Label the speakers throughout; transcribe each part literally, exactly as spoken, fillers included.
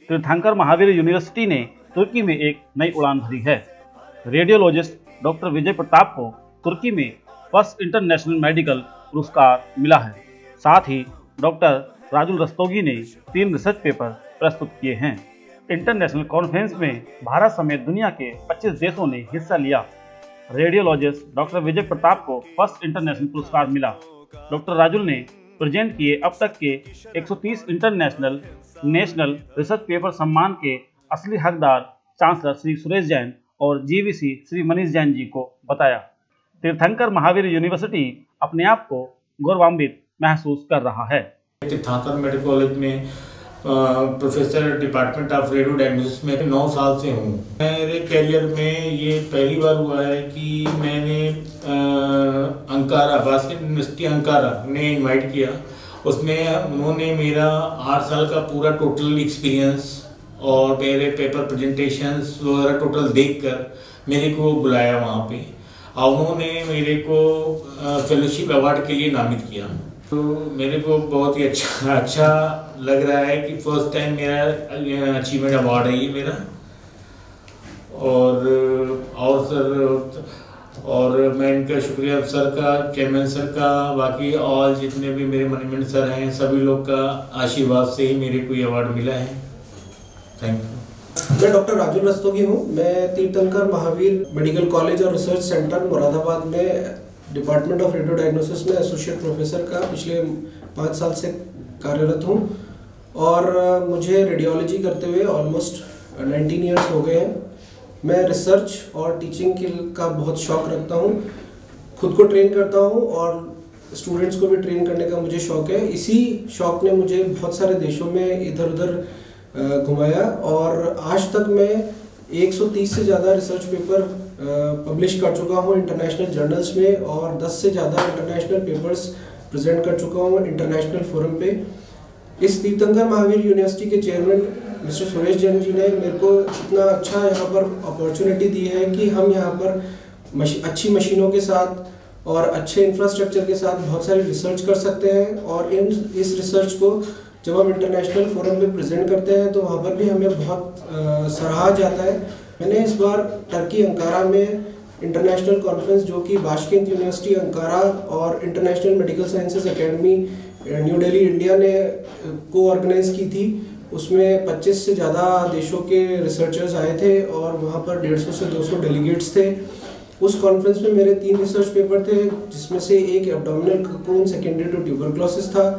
Speaker 1: तीर्थंकर महावीर यूनिवर्सिटी ने तुर्की में एक नई उड़ान भरी है। रेडियोलॉजिस्ट डॉक्टर विजय प्रताप को तुर्की में फर्स्ट इंटरनेशनल मेडिकल पुरस्कार मिला है। साथ ही डॉक्टर राजुल रस्तोगी ने तीन रिसर्च पेपर प्रस्तुत किए हैं। इंटरनेशनल कॉन्फ्रेंस में भारत समेत दुनिया के पच्चीस देशों ने हिस्सा लिया। रेडियोलॉजिस्ट डॉक्टर विजय प्रताप को फर्स्ट इंटरनेशनल पुरस्कार मिला। डॉक्टर राजुल ने प्रेजेंट किए अब तक के एक सौ तीस इंटरनेशनल नेशनल रिसर्च पेपर सम्मान के असली हकदार चांसलर श्री सुरेश जैन और जीवीसी श्री मनीष जैन जी को बताया। तीर्थंकर महावीर यूनिवर्सिटी अपने आप को गौरवान्वित महसूस कर रहा है।
Speaker 2: तीर्थंकर मेडिकल कॉलेज में professor department of radio diagnosis में नौ साल से हूँ। मेरे करियर में ये पहली बार हुआ है कि मैंने अंकारा बास्केट यूनिवर्सिटी अंकारा ने इनवाइट किया। उसमें उन्होंने मेरा आठ साल का पूरा टोटल एक्सपीरियंस और मेरे पेपर प्रेजेंटेशंस वगैरह टोटल देखकर मेरे को बुलाया वहाँ पे, और उन्होंने मेरे को फेलोशिप अवार्ड के लिए नामित किया। तो मेरे को बहुत ही अच्छा अच्छा लग रहा है कि फर्स्ट टाइम मेरा अचीवमेंट अवार्ड है ये मेरा। और और सर और मैं इनका शुक्रिया सर का, चेयरमैन सर का, बाकी ऑल जितने भी मेरे मैनेजमेंट सर हैं सभी लोग का आशीर्वाद से ही मेरे को ये अवार्ड मिला है। Thank you.
Speaker 3: मैं डॉक्टर राजुल रस्तोगी हूँ। मैं तीर्थंकर महावीर मेडिकल कॉलेज और रिसर्च सेंटर मुरादाबाद में डिपार्टमेंट ऑफ रेडियो डायग्नोसिस में एसोसिएट प्रोफेसर का पिछले पाँच साल से कार्यरत हूँ और मुझे रेडियोलॉजी करते हुए ऑलमोस्ट नाइनटीन ईयर्स हो गए हैं। मैं रिसर्च और टीचिंग के का बहुत शौक़ रखता हूँ, खुद को ट्रेन करता हूँ और स्टूडेंट्स को भी ट्रेन करने का मुझे शौक़ है। इसी शौक़ ने मुझे बहुत सारे देशों में इधर उधर घुमाया और आज तक मैं एक सौ तीस से ज़्यादा रिसर्च पेपर पब्लिश कर चुका हूँ इंटरनेशनल जर्नल्स में और दस से ज़्यादा इंटरनेशनल पेपर्स प्रेजेंट कर चुका हूँ इंटरनेशनल फोरम पे। इस तीर्थंकर महावीर यूनिवर्सिटी के चेयरमैन मिस्टर सुरेश जैन जी ने मेरे को इतना अच्छा यहाँ पर अपॉर्चुनिटी दी है कि हम यहाँ पर मश, अच्छी मशीनों के साथ और अच्छे इंफ्रास्ट्रक्चर के साथ बहुत सारी रिसर्च कर सकते हैं और इन इस रिसर्च को जब हम इंटरनेशनल फोरम पे प्रेजेंट करते हैं तो वहाँ पर भी हमें बहुत सराहा जाता है। मैंने इस बार टर्की अंकारा में इंटरनेशनल कॉन्फ्रेंस जो कि बाशकिंत यूनिवर्सिटी अंकारा और international medical sciences academy new Delhi India ने को ऑर्गेनाइज की थी। उसमें पच्चीस से ज़्यादा देशों के रिसर्चर्स आए थे और वहाँ पर डेढ़ सौ से दो सौ डेलीगेट्स थे। उस कॉन्फ्रेंस में मेरे तीन रिसर्च पेपर थे, जिसमें से एक abdominal cocoon secondary to tuberculosis था,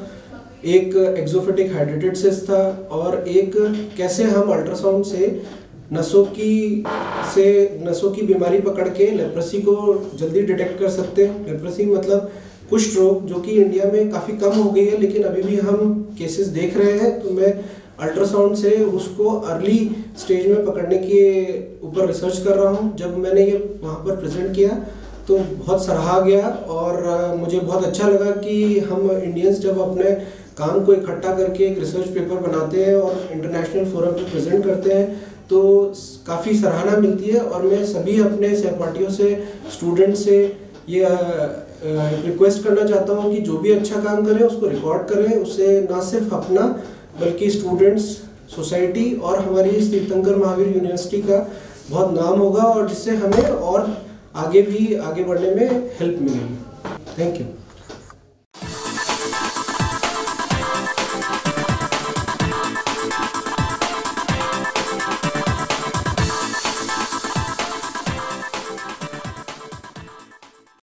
Speaker 3: एक एक्सोफिटिक हाइड्रेटेड सिस्ट था और एक कैसे हम अल्ट्रासाउंड से नसों की से नसों की बीमारी पकड़ के लेप्रेसी को जल्दी डिटेक्ट कर सकते हैं। लेप्रेसी मतलब कुष्ठ रोग जो कि इंडिया में काफ़ी कम हो गई है लेकिन अभी भी हम केसेस देख रहे हैं। तो मैं अल्ट्रासाउंड से उसको अर्ली स्टेज में पकड़ने के ऊपर रिसर्च कर रहा हूँ। जब मैंने ये वहाँ पर प्रेजेंट किया तो बहुत सराहा गया और मुझे बहुत अच्छा लगा कि हम इंडियंस जब अपने काम को इकट्ठा करके एक रिसर्च पेपर बनाते हैं और इंटरनेशनल फोरम पे प्रेजेंट करते हैं तो काफ़ी सराहना मिलती है। और मैं सभी अपने सहपाठियों से, स्टूडेंट से ये रिक्वेस्ट करना चाहता हूँ कि जो भी अच्छा काम करें उसको रिकॉर्ड करें। उससे ना सिर्फ अपना बल्कि स्टूडेंट्स, सोसाइटी और हमारी इस तीर्थंकर महावीर यूनिवर्सिटी का बहुत नाम होगा और जिससे हमें और आगे भी आगे बढ़ने में हेल्प मिलेगी। Thank you.